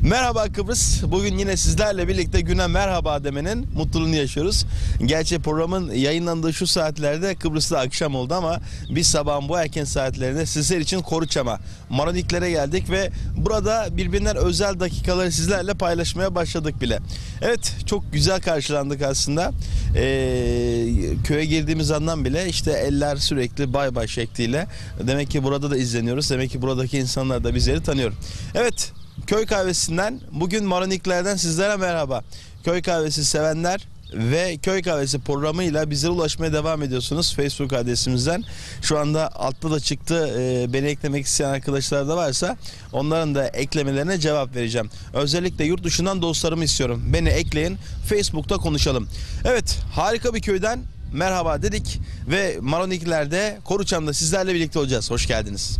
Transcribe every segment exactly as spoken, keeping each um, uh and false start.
Merhaba Kıbrıs. Bugün yine sizlerle birlikte güne merhaba demenin mutluluğunu yaşıyoruz. Gerçi programın yayınlandığı şu saatlerde Kıbrıs'ta akşam oldu ama biz sabahın bu erken saatlerinde sizler için Koruçam'a, Maroniklere geldik ve burada birbirinden özel dakikaları sizlerle paylaşmaya başladık bile. Evet, çok güzel karşılandık aslında. Ee, köye girdiğimiz andan bile işte eller sürekli bay bay şekliyle. Demek ki burada da izleniyoruz. Demek ki buradaki insanlar da bizleri tanıyor. Evet. Köy kahvesinden bugün Maroniklerden sizlere merhaba. Köy kahvesi sevenler ve köy kahvesi programıyla bizlere ulaşmaya devam ediyorsunuz Facebook adresimizden. Şu anda altta da çıktı, e, beni eklemek isteyen arkadaşlar da varsa onların da eklemelerine cevap vereceğim. Özellikle yurt dışından dostlarımı istiyorum. Beni ekleyin, Facebook'ta konuşalım. Evet, harika bir köyden merhaba dedik ve Maronikler'de Koruçam'da sizlerle birlikte olacağız. Hoş geldiniz.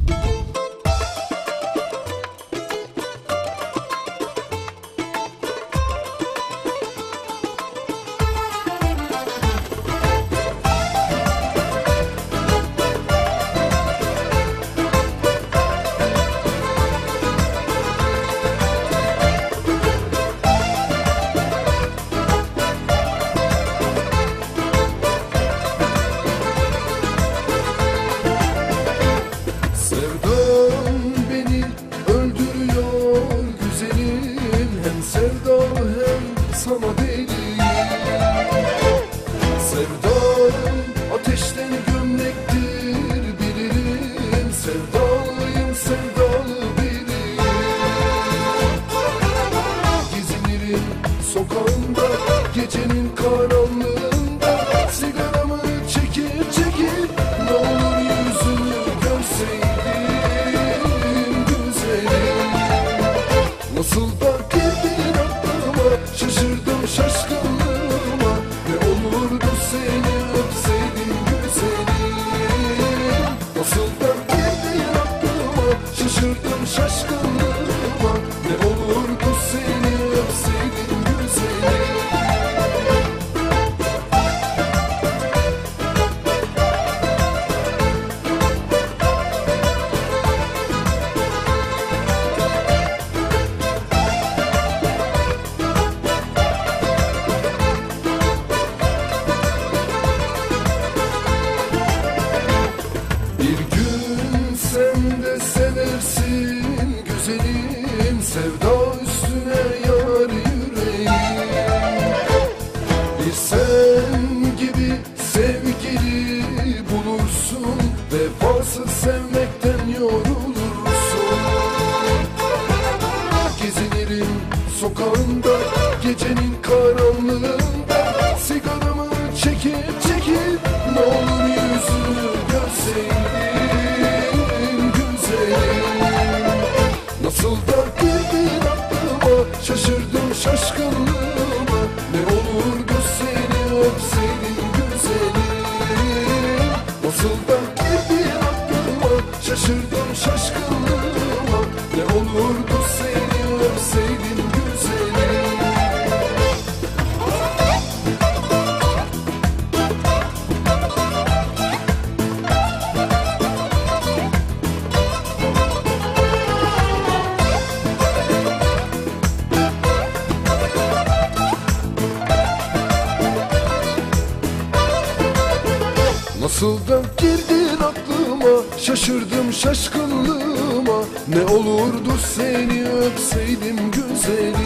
Nasıl da girdin aklıma, şaşırdım şaşkınlığıma. Ne olurdu seni öpseydim güzelim.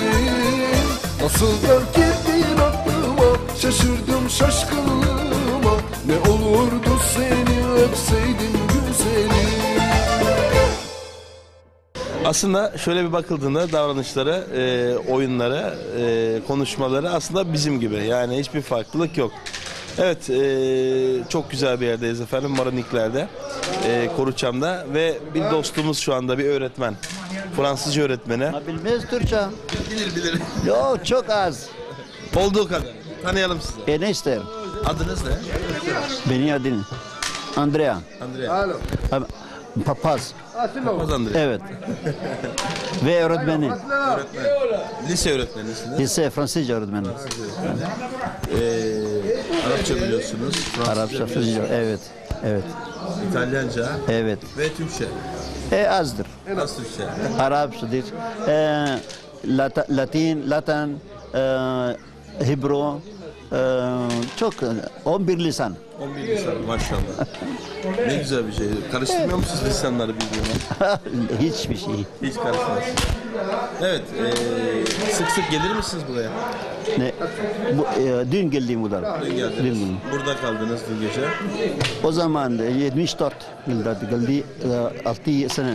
Nasıl da girdin aklıma, şaşırdım şaşkınlığıma. Ne olurdu seni öpseydim güzelim. Aslında şöyle bir bakıldığında davranışları, e, oyunları, e, konuşmaları aslında bizim gibi. Yani hiçbir farklılık yok. Evet, e, çok güzel bir yerdeyiz efendim, Maronikler'de, e, Koruçam'da ve bir dostumuz şu anda, bir öğretmen, Fransızca öğretmeni. Bilmez Türkçe. Bilir bilir. Yok, çok az. Olduğu kadar. Tanıyalım sizi. E ne ister? Adınız ne? Benim adım Andrea. Andrea. Papaz. Papaz Andrea. Evet. Ve öğretmenim. Öğretmen. Lise öğretmenisiniz. Lise Fransızca öğretmenim. Ee, Arapça biliyorsunuz. Fransızca Arapça, biliyorsunuz. Fransızca. Evet. Evet. İtalyanca. Evet. Ve Türkçe. E, azdır. Az Türkçe. Arapçadır. E, Lat- Latin, Latin, e, Hebro, e, çok on bir lisan. on bir lisan maşallah. Ne güzel bir şey. Karıştırmıyor musunuz lisanları birbirine? Hiçbir şey. Hiç karışmaz. Evet, eee, sık sık gelir misiniz buraya? Ne? Bu, e, dün geldim buradan. Dün Dün geldiniz. geldim. Burada kaldınız dün gece. O zaman yetmiş dört yılda geldi, e, altı sene.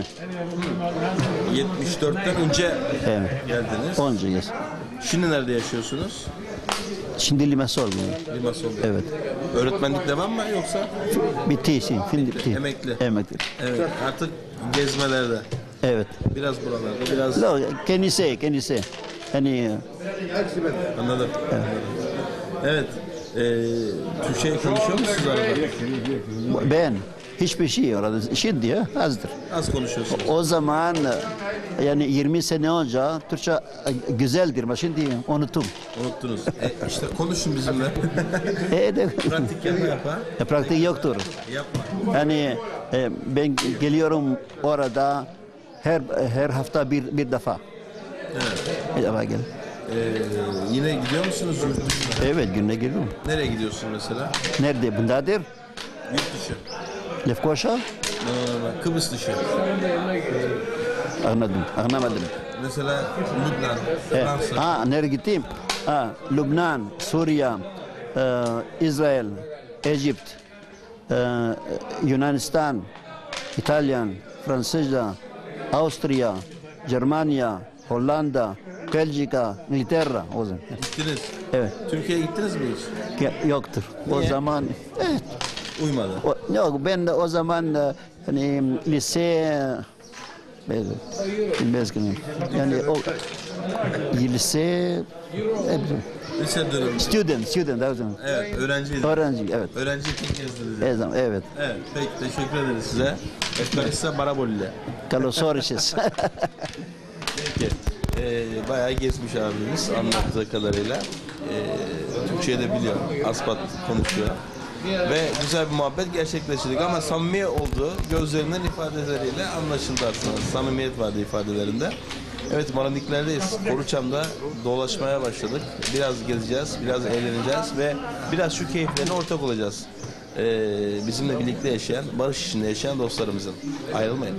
yetmiş dörtten önce Evet. geldiniz. Onca yıl. Şimdi nerede yaşıyorsunuz? Şimdi Limassol. Limasol'da. Evet. Öğretmenlik devam mı yoksa? Bitti, şimdi bitti. Emekli. Emekli. Evet, artık gezmelerde. Evet. Biraz buralarda, biraz... No, kendisi, kendisi. Yani Anladım. Evet. Evet. Eee Türkçe konuşuyor musunuz arada? ben hiçbir şey orada. Şimdi ya, azdır. Az konuşuyorsunuz. O zaman yani yirmi sene önce Türkçe e, güzeldir ama şimdi unuttum. Unuttunuz. E, işte konuşun bizimle. E, de, Pratik yapma yapa. e, pratik yoktur. Yapma. Yani e, ben geliyorum orada her her hafta bir bir defa. Evet. Bir defa gel. Eee, yine gidiyor musunuz yurt dışına? Evet, günde geliyorum. Nereye gidiyorsun mesela? Nerede? Bundadır. Yurt dışı. Lefkoşa. Ee, Kıbrıs dışı. Anladım. Anlamadım. Mesela Lübnan, E, Fransa. ha, nereye gittim? Ha, Lübnan, Suriye, e, İsrail, Egypt, e, Yunanistan, İtalyan, Fransızca, Avusturya, Germanya, Hollanda, Belçika, İngiltere. O zaman. Gittiniz. Evet. Türkiye'ye gittiniz mi hiç? Ge- Yoktur. O Niye? zaman evet. Uymadı. O, yok, ben de o zaman e, hani lise ben bilmez ki yani o lise evet. Lise dönemi. student student o zaman. Evet, öğrenciydin. Öğrenci, evet. Öğrenciyken gezdiniz. Evet, zaman, evet. Evet, peki teşekkür ederiz size. Efkarissa Barabolli. Kalosorişiz. Peki. Ee, bayağı gezmiş abimiz anlattığı kadarıyla. Ee, Türkçe'yi de biliyor. Aspat konuşuyor. Ve güzel bir muhabbet gerçekleştirdik ama samimi olduğu gözlerinden ifadeleriyle anlaşıldı aslında. Samimiyet vardı ifadelerinde. Evet, Marandikler'deyiz. Koruçam'da dolaşmaya başladık. Biraz gezeceğiz, biraz eğleneceğiz ve biraz şu keyiflerine ortak olacağız. Ee, bizimle birlikte yaşayan, barış içinde yaşayan dostlarımızın. Ayrılmayın.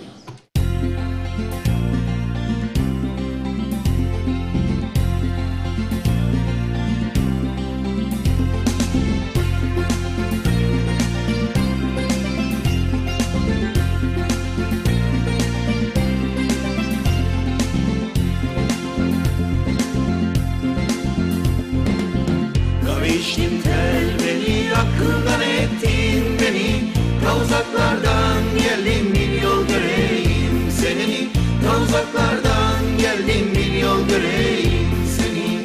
Kaviştim telveli, aklından ettin beni. Ta uzaklardan geldim, bir yol göreyim seni. Ta uzaklardan geldim, bir yol göreyim seni.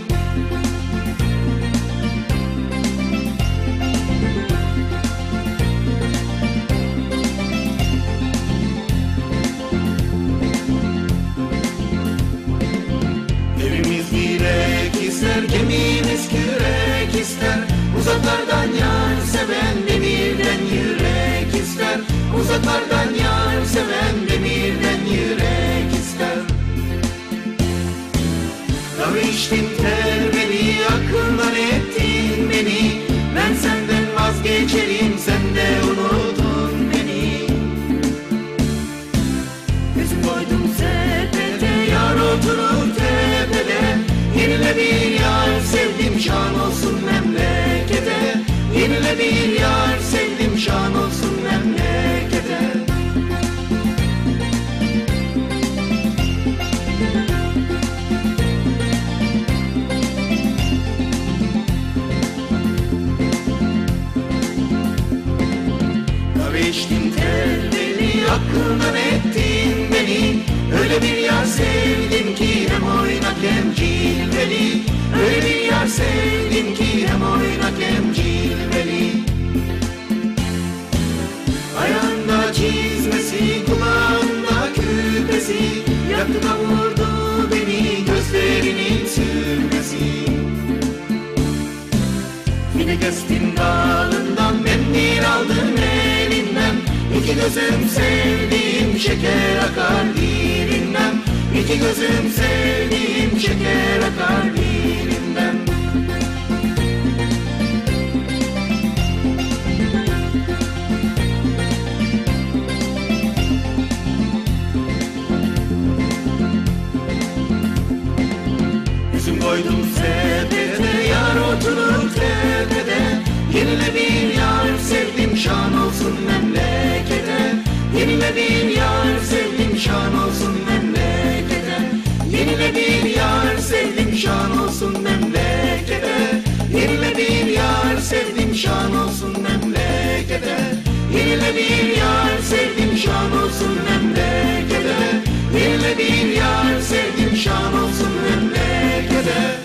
Evimiz direk ister, gemimiz kürek ister. Uzaklardan yar seven demirden yürek ister. Uzaklardan yar seven demirden yürek ister. Kaviştim terbeni, aklından ettin beni. Ben senden vazgeçerim, sen de unutun beni. Gözüm koydum sepete, yar oturur tepede. Yenile bir yar sevdim, şan olsun memlekete. Yenile bir yar sevdim, şan olsun memlekete. Kaviştim telveli, aklından ettin beni. Öyle bir yar sevdim ki hem oynak hem cilveli. Öyle bir yar sevdim ki hem oynak hem cilveli. Ayağında çizmesi, kulağında küpesi. Yaktı da vurdu beni, gözlerinin sürmesi. Fidegestin dalından mendil aldım elinden. İki gözüm sevdiğim şeker akar dilinden. İki gözüm sevdiğim şeker akar dilinden. Üzüm koydum sepete, yar oturur tepede. Yenile bir yar sevdim, şan olsun memlekete. Yenile bir yar sevdim, şan olsun memlekete. Yenile bir yar sevdim, şan olsun memlekete. Yenile bir yar sevdim, şan olsun memlekete. Yenile bir yar sevdim, şan olsun memlekete. Yenile bir yar sevdim, şan olsun memlekete.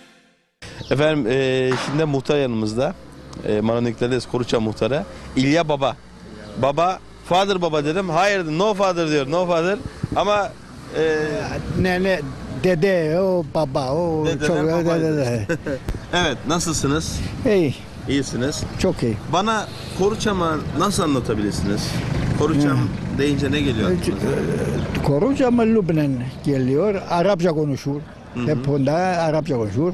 Efendim e, şimdi muhtar yanımızda. E, Maranükler'deyiz, Koruçan muhtarı. İlya Baba. Baba, father baba dedim. Hayır dedim, no father diyor, no father. Ama e, Nene, dede, o baba, o Dedeler çok babaydı. dede. evet, nasılsınız? İyi, İyisiniz. çok iyi. Bana Koruçam'ı nasıl anlatabilirsiniz? Koruçam deyince ne geliyor aklınıza? Koruca mı Lübnan geliyor, Arapça konuşur. Hep onda Arapça konuşur.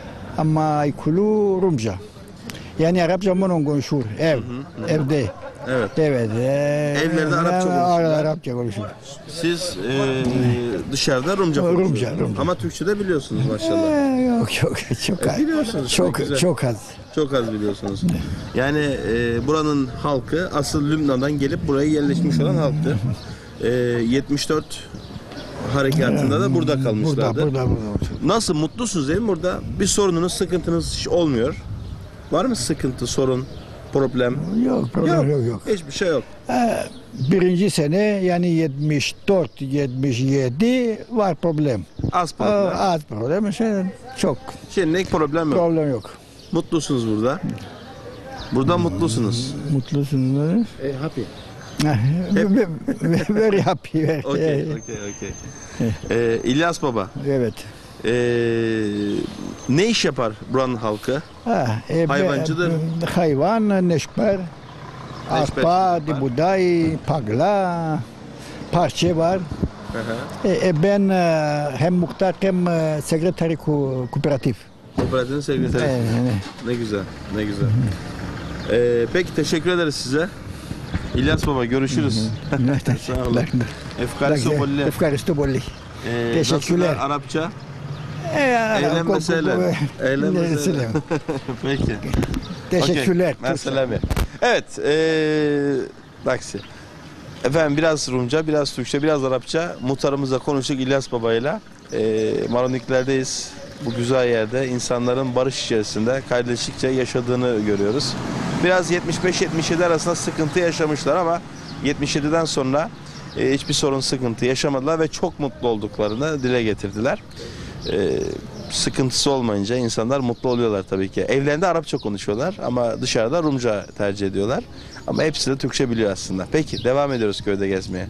Ama ikulu Rumca. Yani Arapça mı konuşur, ev, evde. Evet. Evet. e, Evlerde Arapça konuşurlar. Arapça konuşur. Siz e, dışarıda Rumca Rumca, konuşuyorsunuz. Rumca. Ama Türkçe de biliyorsunuz maşallah. Ee, yok yok, çok az. biliyorsunuz, ne güzel. Çok, çok az. Çok az biliyorsunuz. Yani e, buranın halkı asıl Lübnan'dan gelip buraya yerleşmiş olan halktı. E, yetmiş dört harekatında da burada kalmışlardı. Burada, burada, burada. Nasıl, mutlusunuz değil mi burada? Bir sorununuz, sıkıntınız hiç olmuyor. Var mı sıkıntı, sorun, problem? Yok, problem yok, yok. Hiçbir şey yok. Ee, Birinci sene yani yetmiş dört yetmiş yedi var problem. Az Aa, problem. Az problem, şey, çok Şimdilik problem yok. problem yok. Mutlusunuz burada. Burada mutlusunuz. Mutlusunuz. E, happy. Very happy. very- Okey, okey, okey. Ee, İlyas Baba, Evet. ee, ne iş yapar buranın halkı? Ha, e, be- Hayvancıdır. Hayvan, neşper, arpa, neşper. buğday, pagla, parça var. Hı hı. E, e, ben e, hem muhtar hem e, sekreteri ko- kooperatif. Kooperatifin sekreteri. E, Ne güzel, ne güzel. Ee, peki, teşekkür ederiz size. İlyas Baba, görüşürüz. Sağ olun. Efkaristo Bolli. Efkaristo Bolli. Ee, Teşekkürler. nasıl Arapça? E, Eylem ko- ko- mesele. ko- Eylem mesele. mesele. Peki. Teşekkürler. Okey, Merselami. Evet. Ee, taksi. Efendim, biraz Rumca, biraz Türkçe, biraz Arapça muhtarımızla konuştuk, İlyas Baba'yla. Ee, Maranükler'deyiz. Bu güzel yerde insanların barış içerisinde, kardeşlikçe yaşadığını görüyoruz. Biraz yetmiş beş yetmiş yedi arasında sıkıntı yaşamışlar ama yetmiş yediden sonra e, hiçbir sorun, sıkıntı yaşamadılar ve çok mutlu olduklarını dile getirdiler. E, sıkıntısı olmayınca insanlar mutlu oluyorlar tabii ki. Evlerinde Arapça konuşuyorlar ama dışarıda Rumca tercih ediyorlar. Ama hepsi de Türkçe biliyor aslında. Peki, devam ediyoruz köyde gezmeye.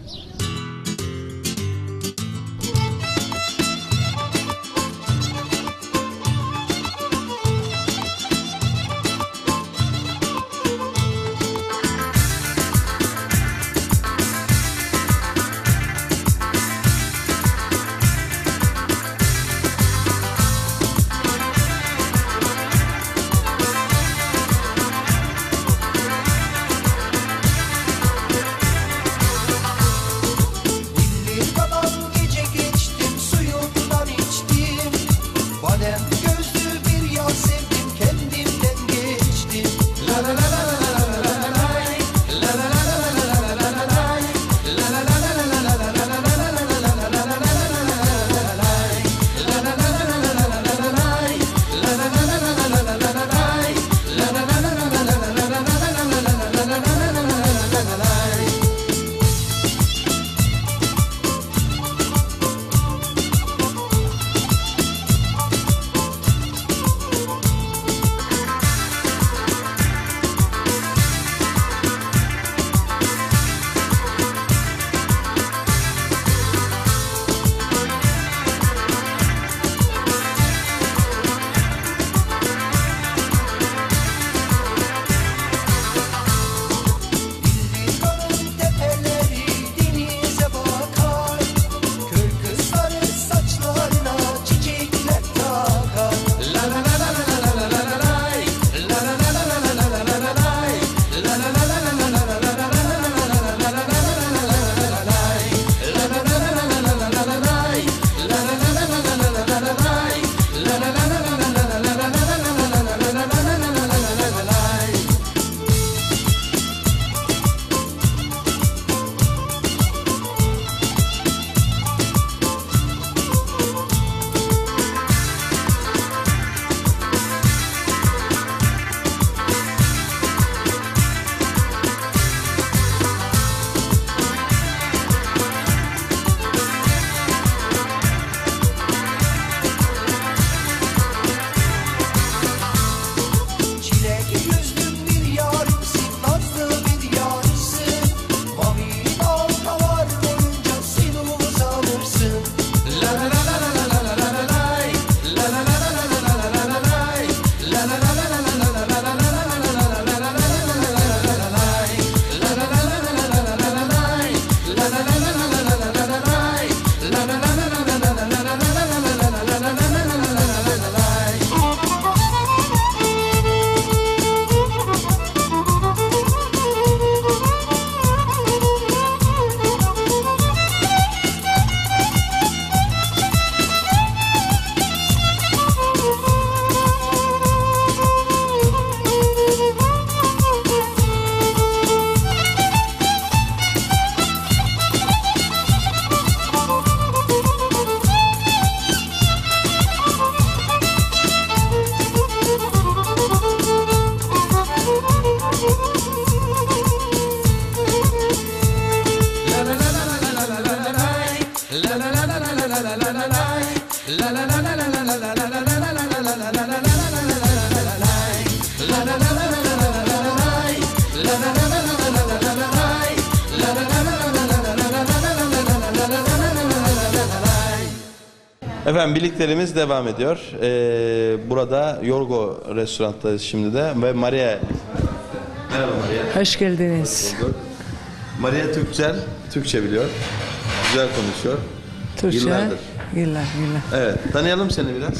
Efendim birliklerimiz devam ediyor. Ee, burada Yorgo restorandayız şimdi de ve Maria. Merhaba Maria. Hoş geldiniz. Maria Türkçe, Türkçe biliyor. Güzel konuşuyor. Türkçe. Yıllardır. Yıllar, yıllar. Evet, tanıyalım seni biraz.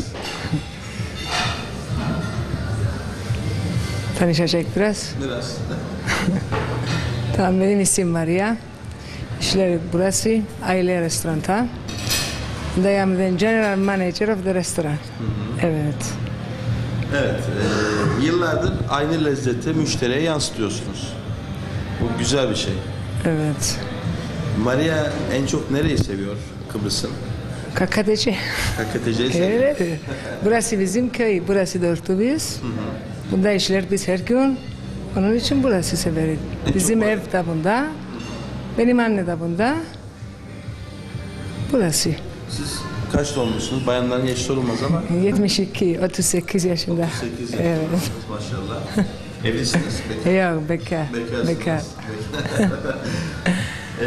Tanışacak biraz. Biraz. Tamam, benim isim Maria. İşler burası, aile restoranta. I am the general manager of the restaurant. Evet. Evet, e, yıllardır aynı lezzeti müşteriye yansıtıyorsunuz. Bu güzel bir şey. Evet. Maria en çok nereyi seviyor Kıbrıs'ın? Kakadeci. Kakateci'yi seviyor. Evet. Burası bizim köy, burası da otobüs. Bunda işler biz her gün. Onun için burası severiz. Bizim ev de bunda. Benim anne de bunda. Burası. Siz kaç doğumlusunuz? Bayanların yaşı sorulmaz ama. yetmiş iki, otuz sekiz yaşında. sekiz Evet. yaşındasınız maşallah. Evlisiniz peki? Yok, bekar. Bekarsınız. Bekar. Ee,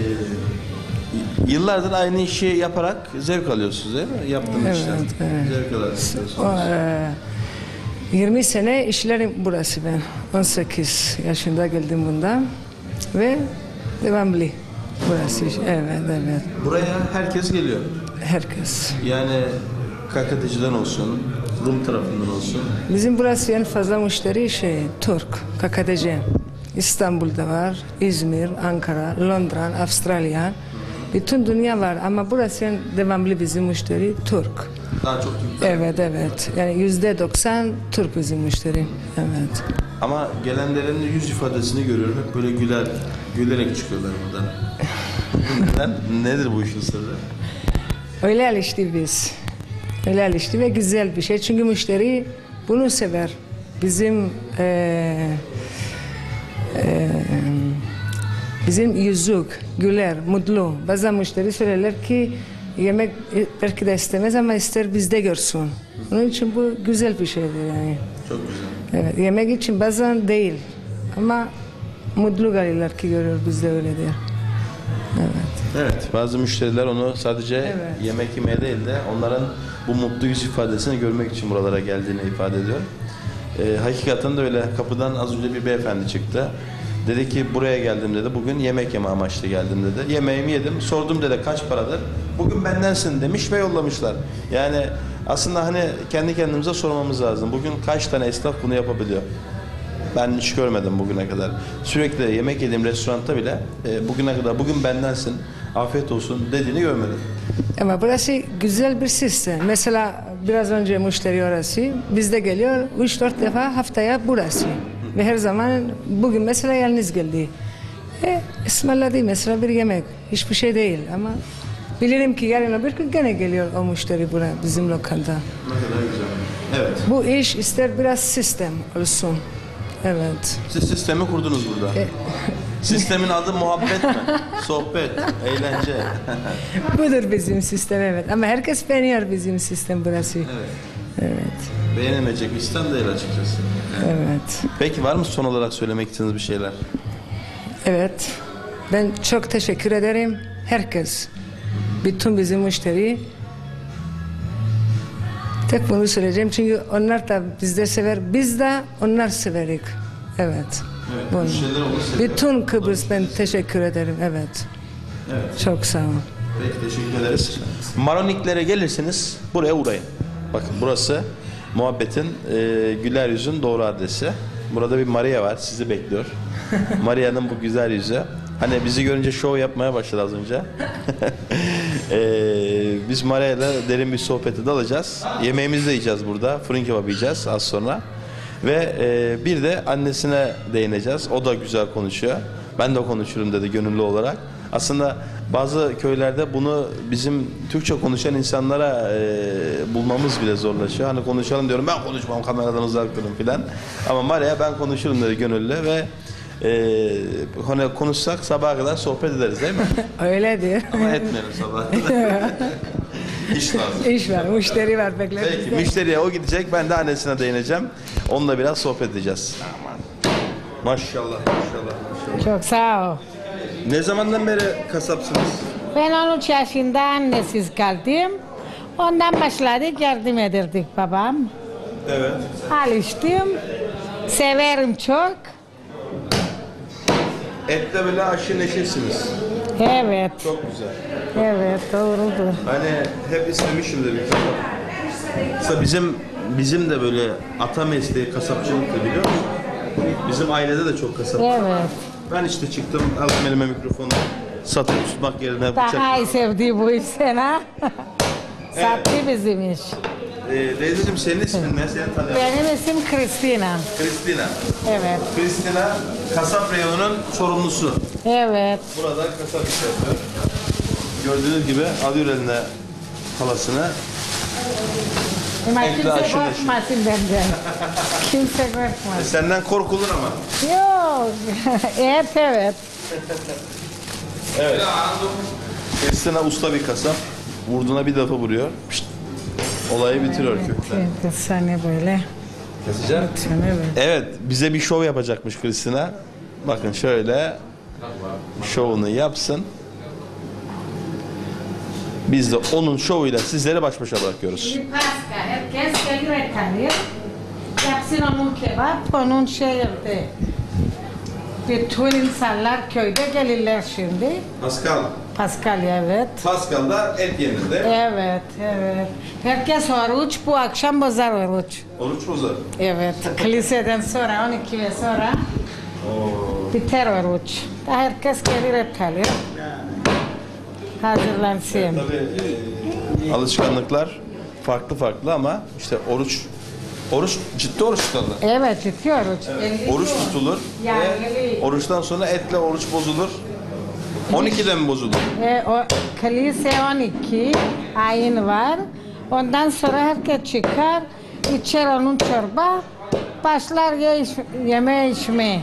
yıllardır aynı işi yaparak zevk alıyorsunuz değil mi? Yaptığınız Evet, işten. evet. Zevk alarak yapıyorsunuz. O, e, yirmi sene işlerim burası ben. on sekiz yaşında geldim bundan. Ve devamlı burası. Evet, evet. Buraya herkes geliyor. Herkes. Yani Kakateci'den olsun, Rum tarafından olsun. Bizim burası en fazla müşteri şey, Türk, Kakadeci. İstanbul'da var, İzmir, Ankara, Londra, Avustralya. Bütün dünya var ama burası en devamlı bizim müşteri Türk. Daha çok Türkler. Evet, evet. Yani yüzde doksan Türk bizim müşteri. Evet. Ama gelenlerin yüz ifadesini görüyorum. Hep böyle güler, gülerek çıkıyorlar buradan. Neden? Nedir bu işin sırrı? Öyle alıştık biz. Öyle alıştık ve güzel bir şey. Çünkü müşteri bunu sever. Bizim eee eee bizim yüzük, güler, mutlu. Bazen müşteri söylerler ki yemek belki de istemez ama ister bizde görsün. Onun için bu güzel bir şeydir yani. Çok güzel. Evet, yemek için bazen değil ama mutlu gelirler ki görüyor bizde öyledir. Evet. Evet, bazı müşteriler onu sadece Evet. yemek yemeye değil de onların bu mutlu yüz ifadesini görmek için buralara geldiğini ifade ediyor. Ee, hakikaten de öyle. Kapıdan az önce bir beyefendi çıktı. Dedi ki buraya geldim dedi. Bugün yemek yeme amaçlı geldim dedi. Yemeğimi yedim. Sordum dedi kaç paradır? Bugün bendensin demiş ve yollamışlar. Yani aslında hani kendi kendimize sormamız lazım. Bugün kaç tane esnaf bunu yapabiliyor? Ben hiç görmedim bugüne kadar. Sürekli yemek yediğim restoranda bile e, bugüne kadar bugün bendensin, afiyet olsun dediğini görmedim. Ama burası güzel bir sistem. Mesela biraz önce müşteri orası, bizde geliyor üç dört defa haftaya burası. Ve her zaman bugün mesela yalnız geldi. E, ısmarladı mesela bir yemek. Hiçbir şey değil ama bilirim ki yarın öbür gün gene geliyor o müşteri buraya bizim lokanta. Ne kadar güzel. Evet. Bu iş ister biraz sistem olsun. Evet. Siz sistemi kurdunuz burada. Sistemin adı muhabbet mi? Sohbet, eğlence. Budur bizim sistem, evet. Ama herkes beğeniyor bizim sistem burası. Evet. Evet. Beğenemeyecek bir sistem değil açıkçası. Evet. Peki var mı son olarak söylemek istediğiniz bir şeyler? Evet. Ben çok teşekkür ederim. Herkes. Bütün bizim müşteri. Tek bunu söyleyeceğim çünkü onlar da bizde sever. Biz de onlar severik. Evet. Evet. Müşteriler onu seviyor. Bütün Kıbrıs ben teşekkür ederim. Evet. Evet. Çok sağ olun. Peki teşekkür ederiz. Maroniklere gelirseniz buraya uğrayın. Bakın burası muhabbetin e, güler yüzün doğru adresi. Burada bir Maria var sizi bekliyor. Maria'nın bu güzel yüzü. Hani bizi görünce şov yapmaya başladı az önce. e, biz Maria'yla derin bir sohbete dalacağız. Yemeğimizi de yiyeceğiz burada. Fırın kebabı yiyeceğiz az sonra. Ve e, bir de annesine değineceğiz. O da güzel konuşuyor. Ben de konuşurum dedi gönüllü olarak. Aslında bazı köylerde bunu bizim Türkçe konuşan insanlara e, bulmamız bile zorlaşıyor. Hani konuşalım diyorum ben konuşmam kameradan uzak durun filan. Ama Maria ben konuşurum dedi gönüllü ve e, hani konuşsak sabaha kadar sohbet ederiz değil mi? Öyledir. Ama etmeyelim sabaha kadar. İş lazım. İş var, müşteri var. Bekle. Peki müşteriye o gidecek ben de annesine değineceğim. Onunla biraz sohbet edeceğiz. Aman. Maşallah maşallah. maşallah. Çok sağ ol. Ne zamandan beri kasapsınız? Ben on üç yaşında annesiz kaldım. Ondan başladık, yardım ederdik babam. Evet. Alıştım. Severim çok. Ette böyle aşı neşesiniz. Evet, Çok güzel. evet doğrudur. Hani hep istemişimdir bir kasap. Mesela bizim bizim de böyle ata mesleği kasapçılıktı biliyor musun? Bizim ailede de çok kasap var. Evet. Ben işte çıktım, aldım elime mikrofonu, satıp tutmak yerine bıçak. Daha iyi sevdiği bu iş sana. Sattı bizim iş. Ee, Teyzeciğim senin ismin ne? Seni tanıyorum. Benim isim Kristina. Kristina. Evet, Kristina kasap reyonunun sorumlusu. evet. Burada kasap iş yapıyor. Gördüğünüz gibi alıyor eline palasını. Ama Ekle kimse aşı neşe. korkmasın benden. Kimse E, korkmasın. senden korkulur ama. Yok, evet evet. Kristina usta bir kasap. Vurduğuna bir defa vuruyor. Pişt. Olayı bitiriyor kökten. Evet, sana böyle. Keseceğim. Sana böyle. Evet, bize bir şov yapacakmış Kristina. Bakın şöyle şovunu yapsın. Biz de onun şovuyla sizleri baş başa bırakıyoruz. Bir Pasca, herkes gelir tanır. Yapsın onun kebap, onun şey yaptı. Bütün insanlar köyde gelirler şimdi. Pascal. Pascal, evet. Pascal'da et yenir değil mi? Evet, evet. Herkes oruç, bu akşam bozar oruç. Oruç bozar. Evet, kiliseden sonra, on iki ve sonra biter oruç. Da herkes gelir et alır. Hazırlansın. Tabii e, alışkanlıklar farklı farklı ama işte oruç oruç ciddi oruç tutarlar. Evet, ciddi oruç. elli Oruç gün. tutulur Yani ve oruçtan sonra etle oruç bozulur. on ikide mi bozulur? E, o, kilise on iki ayın var. Ondan sonra herkes çıkar, içer onun çorba, başlar ye, iç, yeme içmeye.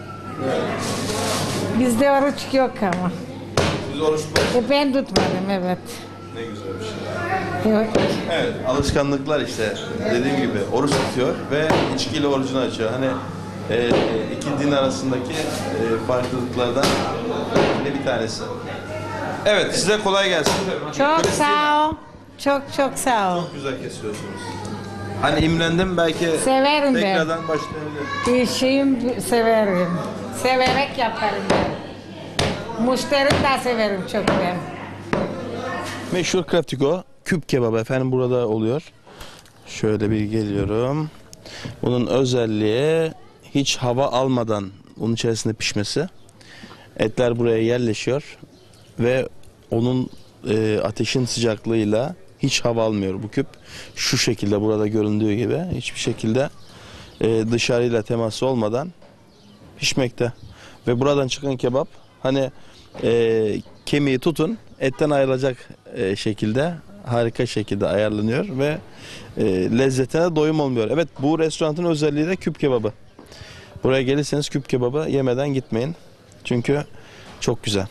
Bizde oruç yok ama. Siz oruç tutmaz. E, ben tutmadım, evet. Ne güzel bir şey. Yok. Evet, alışkanlıklar işte dediğim gibi oruç tutuyor ve içkiyle orucunu açıyor. Hani e, iki din arasındaki e, farklılıklardan biri bir tanesi. Evet, size kolay gelsin. Çok Kristina, sağ ol. Çok çok sağ ol. Çok güzel kesiyorsunuz. Hani imrendim belki Severim ben. tekrardan başlayabilirim. İşim severim. Severek yaparım ben. Müşteri de severim çok ben. Meşhur Kraptiko küp kebabı efendim burada oluyor. Şöyle bir geliyorum. Bunun özelliği hiç hava almadan bunun içerisinde pişmesi. Etler buraya yerleşiyor ve onun e, ateşin sıcaklığıyla hiç hava almıyor bu küp. Şu şekilde burada göründüğü gibi hiçbir şekilde e, dışarıyla teması olmadan pişmekte. Ve buradan çıkan kebap hani e, kemiği tutun etten ayrılacak e, şekilde harika şekilde ayarlanıyor ve e, lezzetine doyum olmuyor. Evet, bu restoranın özelliği de küp kebabı. Buraya gelirseniz küp kebabı yemeden gitmeyin. Çünkü çok güzel.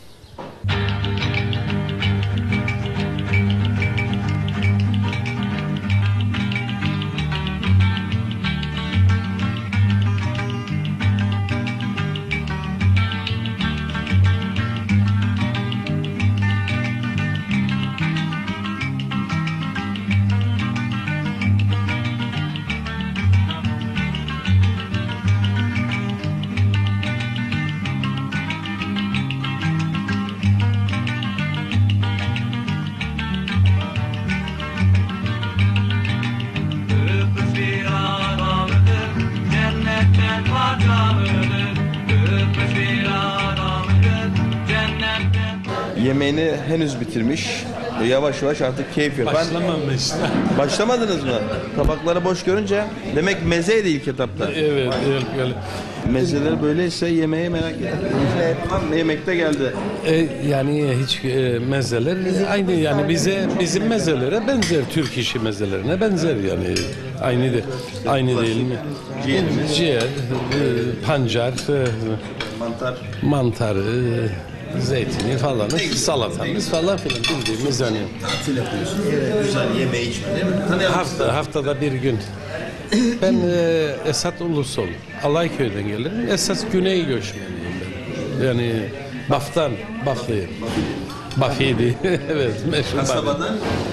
Yemeğini henüz bitirmiş. Yavaş yavaş artık keyif yapar. Başlamamış. Başlamadınız mı? Tabakları boş görünce demek mezeydi ilk etapta. Evet, evet öyle. Mezeler böyleyse yemeği merak ettim. Yemekte geldi. E, yani hiç e, mezeler aynı yani bize bizim mezelere benzer, Türk işi mezelerine benzer yani aynı de, aynı değil mi? Ciğerimiz. Ciğer, e, pancar, e, Mantar. mantar, e, zeytini falan, salatamız falan filan bildiğimiz hani Tatil yapıyorsun. Evet, güzel yeme içme değil mi? Tanıyalım sizi. hafta haftada bir gün. Ben e, Esat Ulusol, Alayköy'den gelirim. Esas Güney göçmeniyim ben. Yani Baf'tan, Baflıyım. Bafiydi. Evet, meşhur Baf. Kasabadan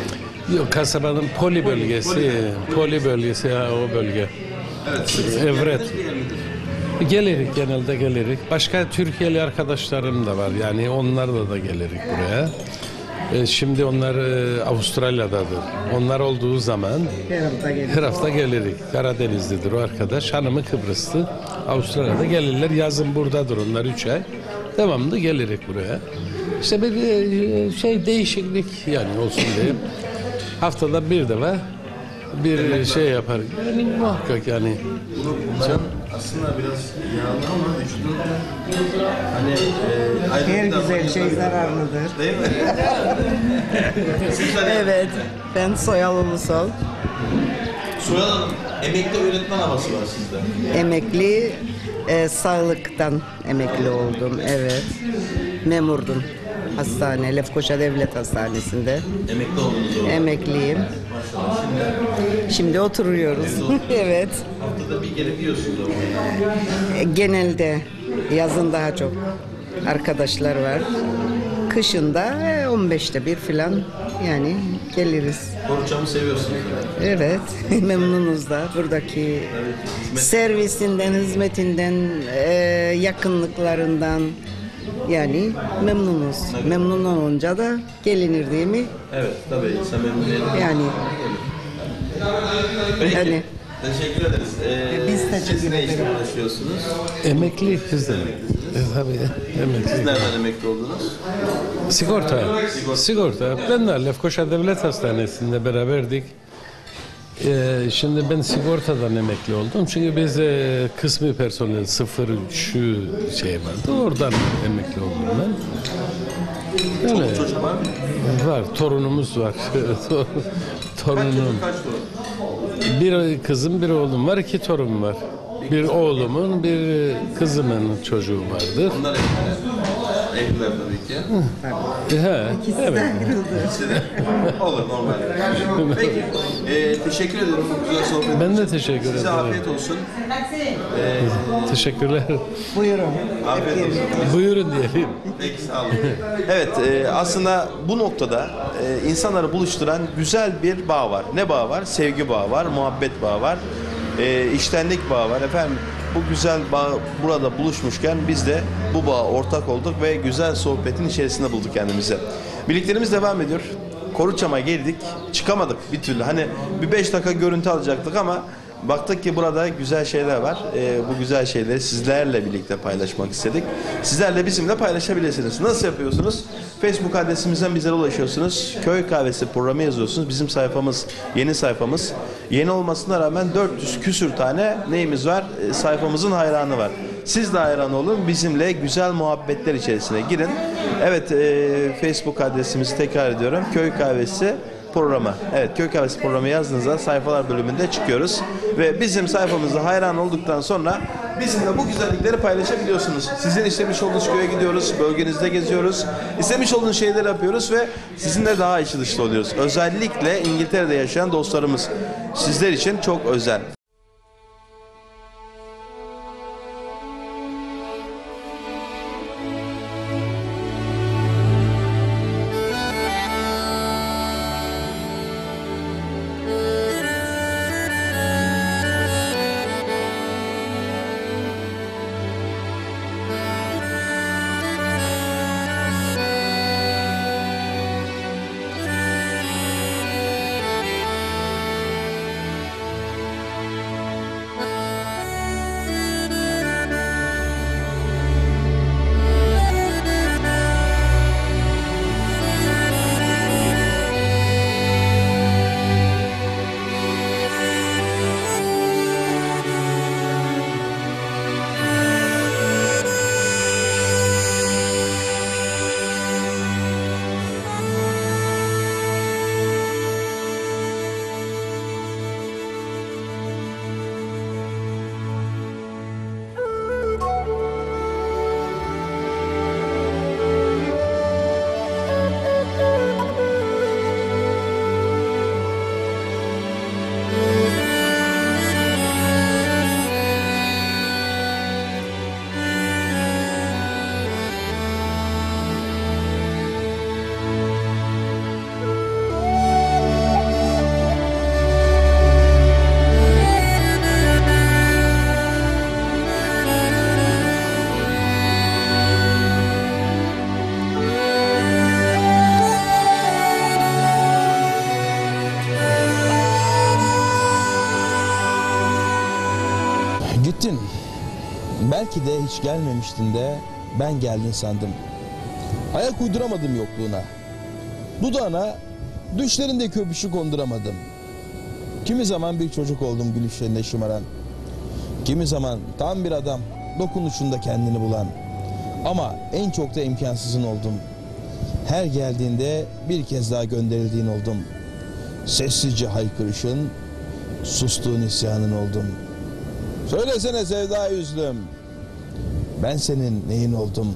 Yok, kasabanın Poli bölgesi, Poli bölgesi ha, o bölge. Evet. Evet. Gelirik, genelde gelirik. Başka Türkiye'li arkadaşlarım da var. Yani onlarla da gelirik buraya. E, şimdi onlar e, Avustralya'dadır. Onlar olduğu zaman her hafta gelirik. Karadenizlidir o arkadaş. Hanımı Kıbrıslı. Avustralya'da gelirler. Yazın buradadır onlar üç ay. Devamlı gelirik buraya. İşte bir e, şey değişiklik yani olsun diye. Haftada bir defa bir şey yapar. Yani muhakkak yani. Bunların aslında biraz yağlı ama vücudun hani e, Her ayrılıktan güzel şey sonra- zararlıdır. Değil mi? Sizler Evet, ben Soyal Ulusal. Soyal Hanım, emekli öğretmen havası var sizde. Emekli, e, sağlıktan emekli oldum, evet. Memurdum. Hastane, Lefkoşa Devlet Hastanesi'nde. Emekli oldunuz orada. Emekliyim. Şimdi oturuyoruz. Evet. Haftada bir gelip yiyorsunuz ama. E, Genelde yazın daha çok arkadaşlar var. Kışında e, on beşte bir filan yani geliriz. Koruçamı seviyorsunuz. Evet, memnunuz da buradaki servisinden, hizmetinden, e, yakınlıklarından yani memnunuz. Memnun olunca da gelinir değil mi? Evet, tabii. Sen memnun Yani Peki. Yani. Teşekkür ederiz. Ee, Biz teşekkür siz ne işle ederiz. uğraşıyorsunuz? Emekli biz de. E, tabii Siz emekli. nereden emekli oldunuz? Sigorta. Sigorta. Ben de Lefkoşa Devlet Hastanesi'nde beraberdik. Ee, şimdi ben sigortadan emekli oldum. Çünkü biz e, kısmi personel sıfır üç şey vardı. Oradan emekli oldum ben. Öyle. Çocuk var mı? Var. Torunumuz var. Torunum. Kaç torun? Bir kızım, bir oğlum var. İki torun var. Bir oğlumun, bir kızımın çocuğu vardır. Onlar evliler. Evliler tabii ki. He, evet. İkisi de. Olur normal. Peki. Ee, teşekkür ederim bu güzel sohbet için. Ben de teşekkür Size ederim. afiyet olsun. Teşekkürler. buyurun. Afiyet olsun. Buyurun diyelim. Peki sağ olun. Evet e, aslında bu noktada e, insanları buluşturan güzel bir bağ var. Ne bağ var? Sevgi bağı var, muhabbet bağı var, e, içtenlik bağı var. Efendim bu güzel bağ burada buluşmuşken biz de bu bağa ortak olduk ve güzel sohbetin içerisinde bulduk kendimizi. Birliklerimiz devam ediyor. Koruçam'a geldik, çıkamadık bir türlü. Hani bir beş dakika görüntü alacaktık ama baktık ki burada güzel şeyler var. Ee, bu güzel şeyleri sizlerle birlikte paylaşmak istedik. Sizler de bizimle paylaşabilirsiniz. Nasıl yapıyorsunuz? Facebook adresimizden bizlere ulaşıyorsunuz. Köy Kahvesi programı yazıyorsunuz. Bizim sayfamız, yeni sayfamız. Yeni olmasına rağmen dört yüz küsür tane neyimiz var? Ee, sayfamızın hayranı var. Siz de hayran olun. Bizimle güzel muhabbetler içerisine girin. Evet, e, Facebook adresimizi tekrar ediyorum. Köy Kahvesi programı. Evet, Köy Kahvesi programı yazdığınızda sayfalar bölümünde çıkıyoruz. Ve bizim sayfamıza hayran olduktan sonra bizimle bu güzellikleri paylaşabiliyorsunuz. Sizin istemiş olduğunuz köye gidiyoruz, bölgenizde geziyoruz. İstemiş olduğunuz şeyleri yapıyoruz ve sizinle daha içi dışlı oluyoruz. Özellikle İngiltere'de yaşayan dostlarımız sizler için çok özel. Gittin. Belki de hiç gelmemiştin de ben geldin sandım. Ayak uyduramadım yokluğuna. Dudağına düşlerindeki öpüşü konduramadım. Kimi zaman bir çocuk oldum gülüşlerinde şımaran. Kimi zaman tam bir adam dokunuşunda kendini bulan. Ama en çok da imkansızın oldum. Her geldiğinde bir kez daha gönderildiğin oldum. Sessizce haykırışın, sustuğun isyanın oldum. Söylesene sevda yüzlüm, ben senin neyin oldum?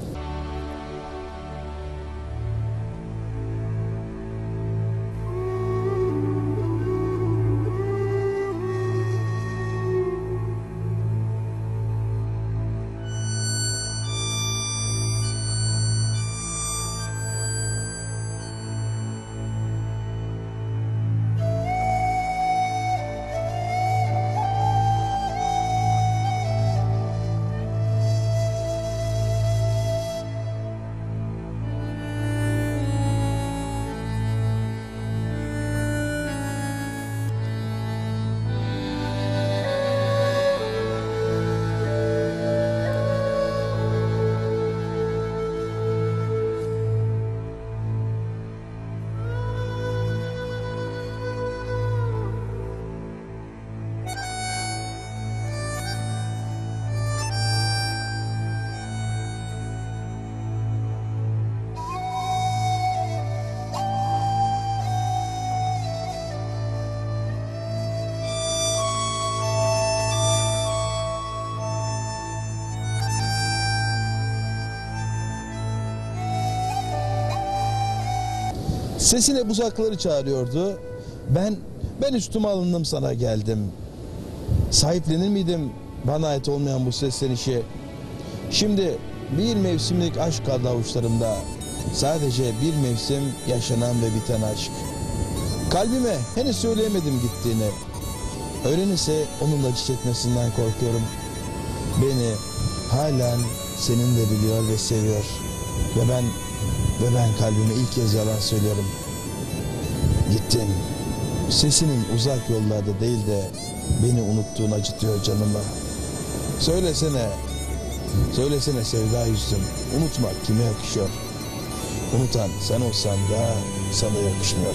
Sesin hep uzakları çağırıyordu. Ben, ben üstüme alındım sana geldim. Sahiplenir miydim bana ait olmayan bu seslenişi? Şimdi bir mevsimlik aşk kaldı avuçlarımda. Sadece bir mevsim yaşanan ve biten aşk. Kalbime henüz söyleyemedim gittiğini. Öğrenirse onunla acı çekmesinden korkuyorum. Beni halen seninle biliyor ve seviyor. Ve ben Ve ben kalbime ilk kez yalan söylüyorum. Gittin. Sesinin uzak yollarda değil de beni unuttuğun acıtıyor canıma. Söylesene, söylesene sevda yüzüm. Unutmak kime yakışıyor? Unutan sen olsan da sana yakışmıyor.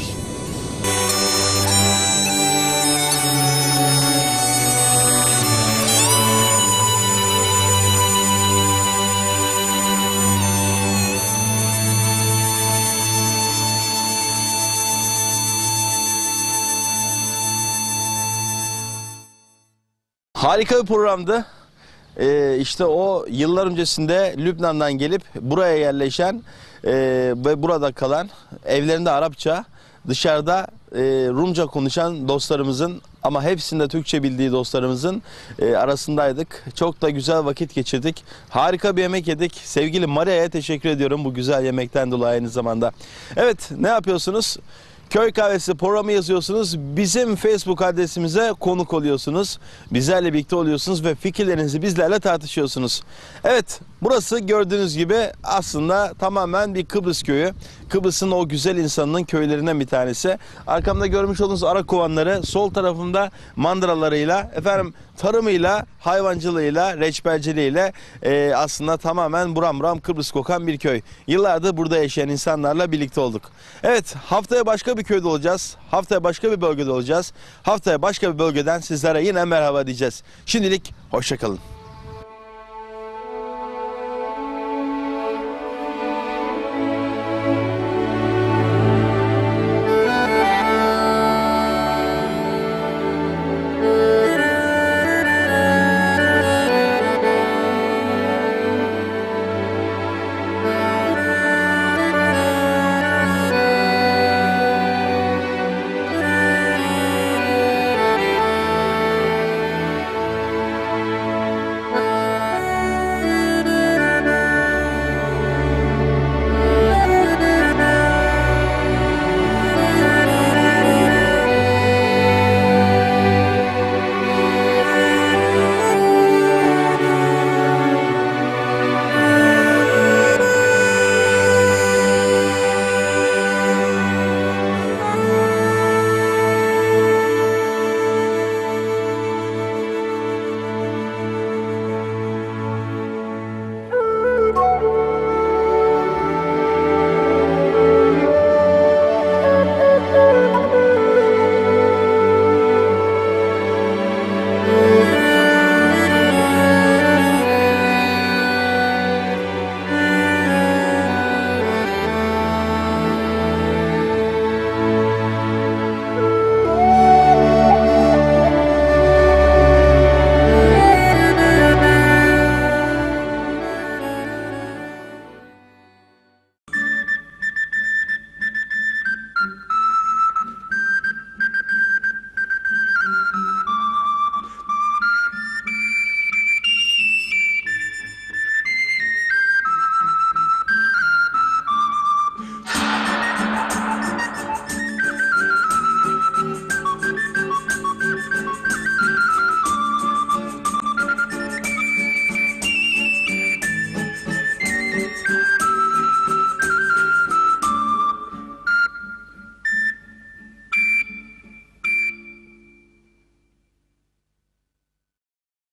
Harika bir programdı. Ee, işte o yıllar öncesinde Lübnan'dan gelip buraya yerleşen e, ve burada kalan, evlerinde Arapça, dışarıda e, Rumca konuşan dostlarımızın ama hepsinde Türkçe bildiği dostlarımızın e, arasındaydık. Çok da güzel vakit geçirdik. Harika bir yemek yedik. Sevgili Maria'ya teşekkür ediyorum bu güzel yemekten dolayı aynı zamanda. Evet, ne yapıyorsunuz? Köy Kahvesi programı yazıyorsunuz. Bizim Facebook adresimize konuk oluyorsunuz. Bizlerle birlikte oluyorsunuz ve fikirlerinizi bizlerle tartışıyorsunuz. Evet, burası gördüğünüz gibi aslında tamamen bir Kıbrıs köyü. Kıbrıs'ın o güzel insanının köylerinden bir tanesi. Arkamda görmüş olduğunuz ara kovanları, sol tarafımda mandıralarıyla, efendim tarımıyla, hayvancılığıyla, reçberciliğiyle e, aslında tamamen buram buram Kıbrıs kokan bir köy. Yıllardır burada yaşayan insanlarla birlikte olduk. Evet, haftaya başka bir köyde olacağız. Haftaya başka bir bölgede olacağız. Haftaya başka bir bölgeden sizlere yine merhaba diyeceğiz. Şimdilik hoşça kalın.